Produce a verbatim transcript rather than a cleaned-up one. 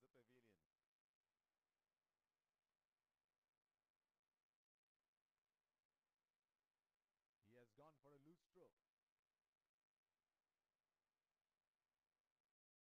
the pavilion. He has gone for a loose stroke.